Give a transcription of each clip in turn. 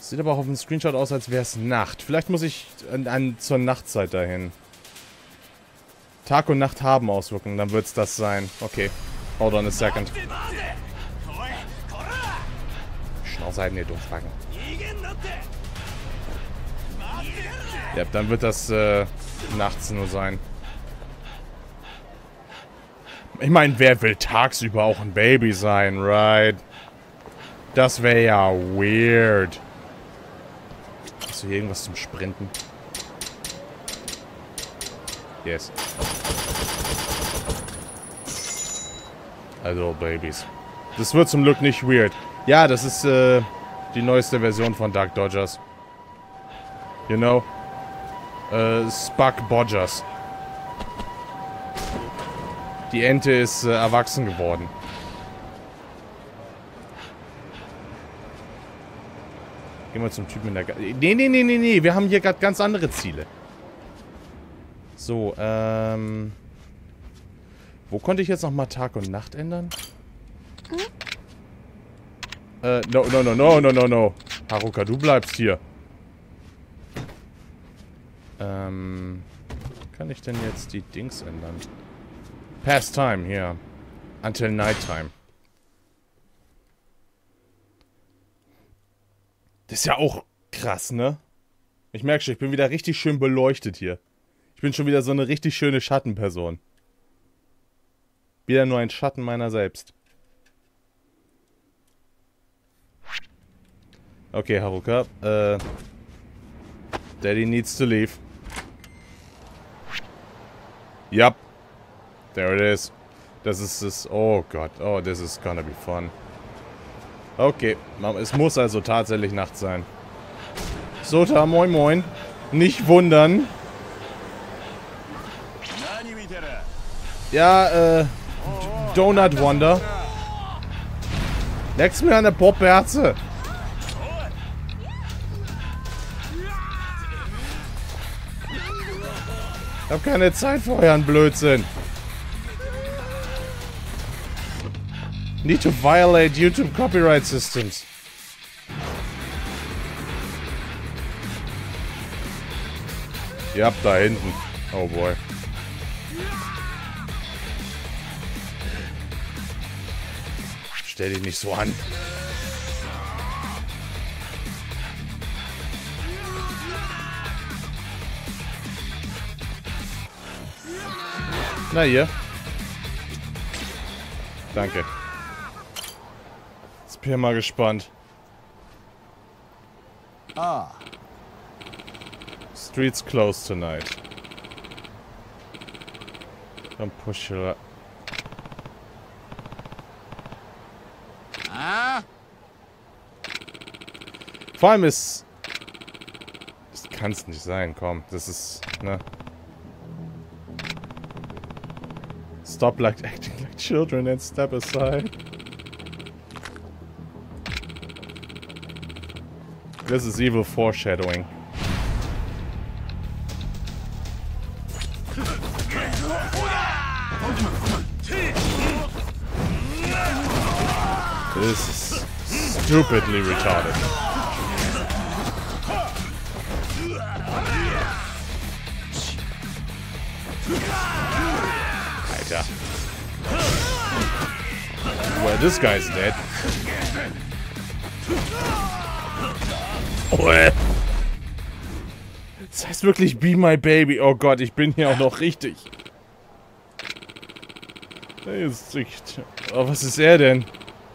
Sieht aber auch auf dem Screenshot aus, als wäre es Nacht. Vielleicht muss ich zur Nachtzeit dahin. Tag und Nacht haben Auswirkungen, dann wird es das sein. Okay. Hold on a second. Schnauze halten, ihr Dummfragen. Ja, dann wird das nachts nur sein. Ich meine, wer will tagsüber auch ein Baby sein, right? Das wäre ja weird. Hast du hier irgendwas zum Sprinten? Yes. Also Babys. Das wird zum Glück nicht weird. Ja, das ist die neueste Version von Dark Dodgers. You know? Spuck Bodgers. Die Ente ist erwachsen geworden. Gehen wir zum Typen in der... Nee. Wir haben hier gerade ganz andere Ziele. So, wo konnte ich jetzt nochmal Tag und Nacht ändern? No. Haruka, du bleibst hier. Kann ich denn jetzt die Dings ändern? Past time, hier. Until nighttime. Das ist ja auch krass, ne? Ich merke schon, ich bin wieder richtig schön beleuchtet hier. Ich bin schon wieder so eine richtig schöne Schattenperson. Wieder nur ein Schatten meiner selbst. Okay, Haruka. Daddy needs to leave. Yup. There it is. Das ist es. Oh Gott. Oh, this is gonna be fun. Okay. Es muss also tatsächlich Nacht sein. Sota, moin moin. Nicht wundern. Ja, Donut Wonder. Leck's mir an der Popperze. Ich hab keine Zeit für euren Blödsinn. Need to violate YouTube copyright systems. Ihr habt da hinten. Oh boy. Stell dich nicht so an. Na hier. Danke. Jetzt bin ich mal gespannt. Streets closed tonight. Dann push her. Vor allem ist... Das kann es nicht sein, komm. Das ist... ne? Stop like acting like children and step aside. This is evil foreshadowing. This is stupidly retarded. Alter. Well, this guy's dead. Oh, das heißt wirklich Be My Baby. Oh Gott, ich bin hier auch noch richtig. Oh, was ist er denn?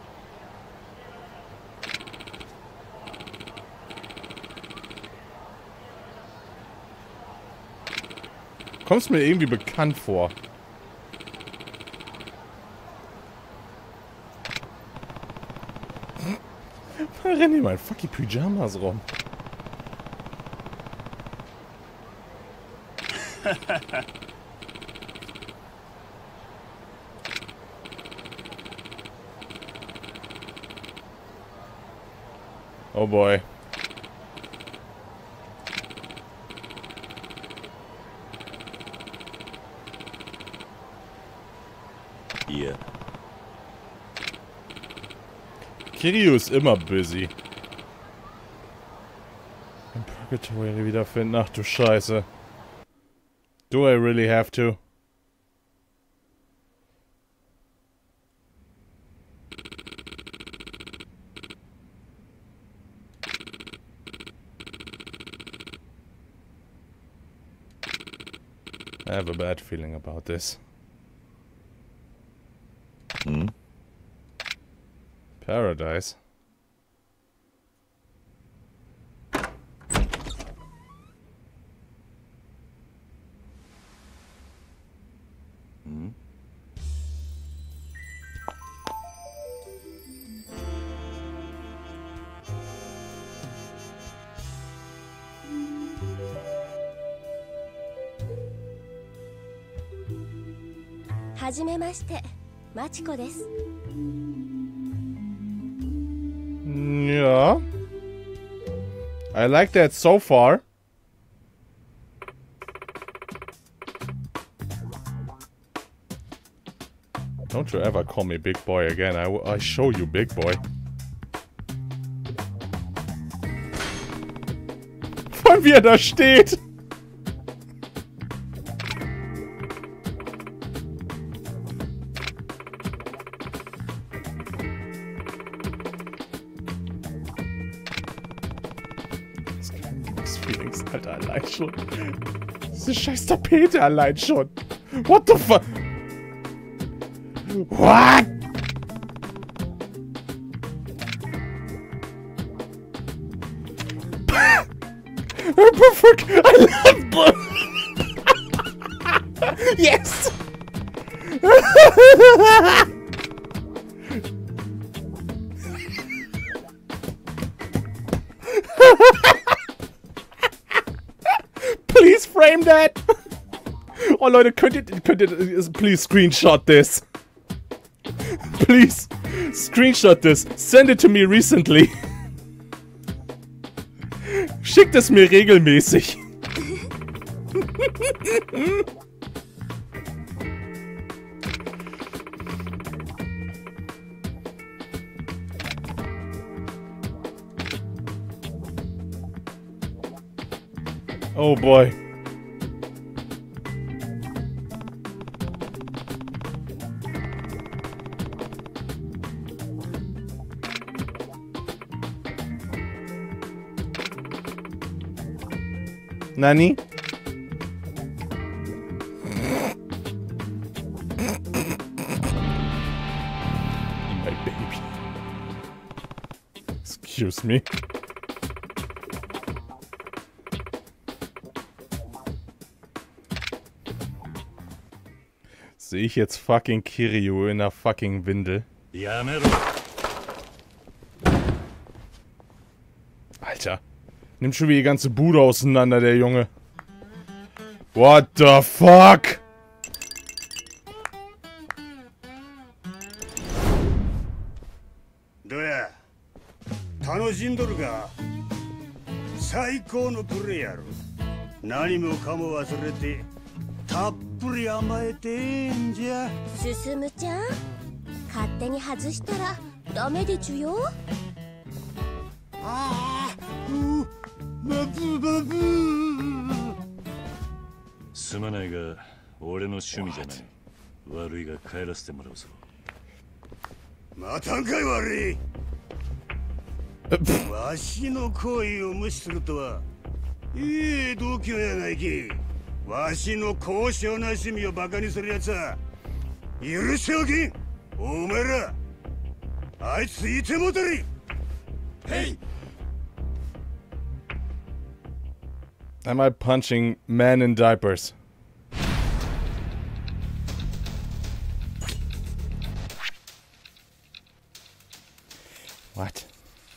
Kommst mir irgendwie bekannt vor. Renn hier mal in fucking Pyjamas rum. Oh boy. Hier. Kiryu ist immer busy. Purgatory wiederfinden. Ach du Scheiße. Do I really have to? I have a bad feeling about this. Hm? Paradise. Hm? Ja. I like that so far. Don't you ever call me big boy again. I show you big boy. Vor allem wie er da steht. Das kann Mixed Feelings, Alter, allein schon. Diese scheiß Tapete allein schon. What the fuck? What? Perfect. I love blue. Yes. Please frame that. Oh Leute, könnt ihr please screenshot this. Please, screenshot this. Send it to me recently. Schickt es mir regelmäßig. Oh boy. Nani? My baby. Excuse me. Sehe ich jetzt fucking Kiryu in der fucking Windel? Alter. Nimmt schon wieder die ganze Bude auseinander, der Junge. What the fuck? Doya, 楽しんどるか。最高のプレイヤー。何もかも忘れて、たっぷり甘えてんじゃ。 進むちゃん、勝手に外したらダメでちゅよ。 ああ、バブバブ。 すまないが、俺の趣味じゃない。悪いが帰らせてもらうぞ。 またんかい悪い。わしの行為を無視するとは、いい度胸やないき。わしの高尚な趣味をバカにするやつは許しておきん。お前らあいついてもたり。へい。 Am I punching men in diapers? What?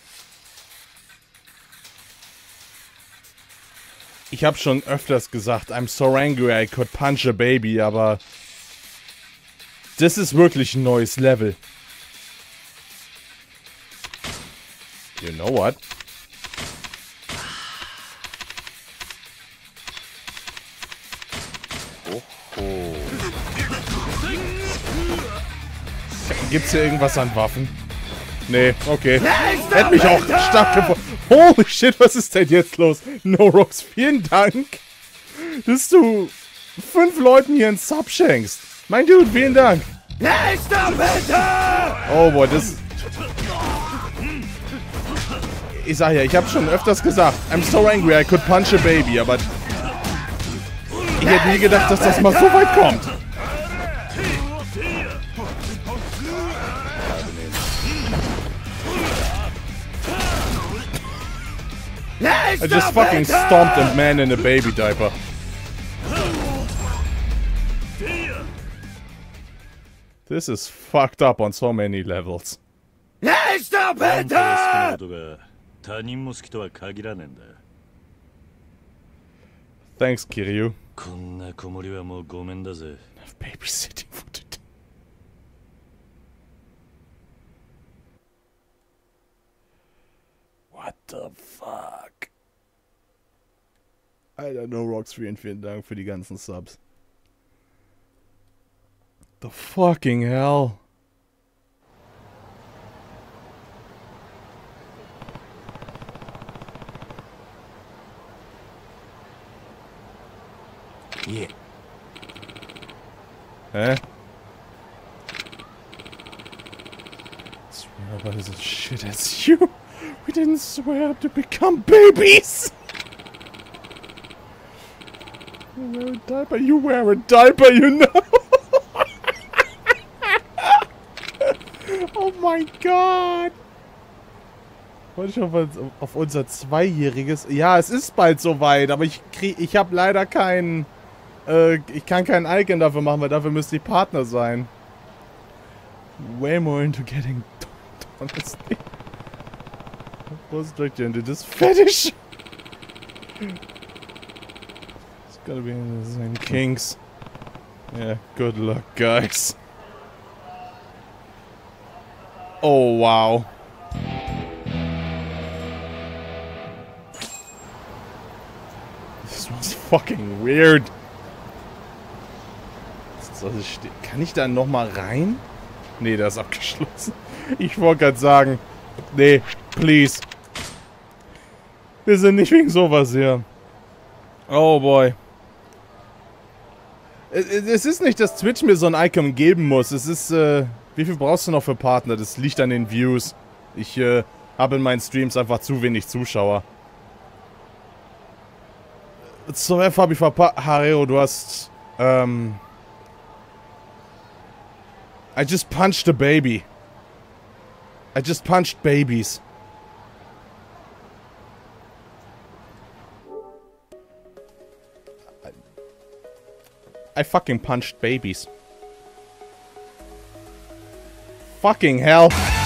Ich habe schon öfters gesagt, I'm so angry I could punch a baby, aber das ist wirklich ein neues Level. You know what? Oh. Gibt's hier irgendwas an Waffen? Nee, okay. Hätte mich auch stark gefunden. Holy shit, was ist denn jetzt los? Norox, vielen Dank, dass du 5 Leuten hier einen Sub schenkst. Mein Dude, vielen Dank. Oh boy, das... Ich sag ja, ich habe schon öfters gesagt, I'm so angry I could punch a baby, aber ich hätte nie gedacht, dass das mal so weit kommt. I just fucking stomped a man in a baby diaper. This is fucked up on so many levels. あんたが好きなことが他人も好きとは限らねえんだ。 Thanks, Kiryu. こんな子守はもうごめんだぜ。 Babysitting for today. What the fuck? Alter, Norox, vielen Dank für die ganzen Subs. The fucking hell? Yeah. Hä? Swear about as shit as you. We didn't swear to become babies. You wear a diaper. You wear a diaper, you know. Oh mein Gott. Wollte ich auf unser Zweijähriges... Ja, es ist bald soweit, aber ich habe leider keinen... ich kann kein Icon dafür machen, weil dafür müsste ich Partner sein. Way more into getting honestly. What's dragged you into this fetish? It's gotta be in the same kinks. Yeah, good luck, guys. Oh, wow. This was fucking weird. Kann ich da nochmal rein? Nee, das ist abgeschlossen. Ich wollte gerade sagen. Nee, please. Wir sind nicht wegen sowas hier. Oh boy. Es ist nicht, dass Twitch mir so ein Icon geben muss. Es ist, wie viel brauchst du noch für Partner? Das liegt an den Views. Ich, habe in meinen Streams einfach zu wenig Zuschauer. Zur F habe ich verpasst. Hareo, du hast, I just punched a baby. I just punched babies. I fucking punched babies. Fucking hell.